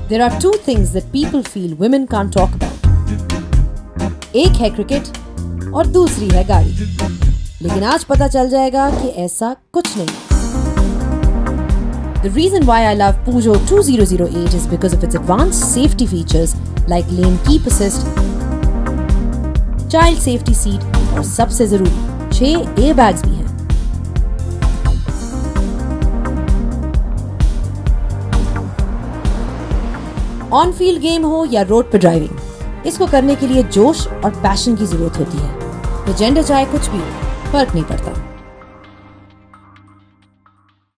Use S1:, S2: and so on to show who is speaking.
S1: There are two things that people feel women can't talk about. एक है cricket और दूसरी है गाड़ी। लेकिन आज पता चल जाएगा कि ऐसा कुछ नहीं। The reason why I love Peugeot 2008 is because of its advanced safety features like lane keep assist, child safety seat और सबसे जरूरी 6 airbags भी हैं। ऑन फील्ड गेम हो या रोड पर ड्राइविंग, इसको करने के लिए जोश और पैशन की जरूरत होती है। तो जेंडर चाहे कुछ भी हो, फर्क नहीं पड़ता।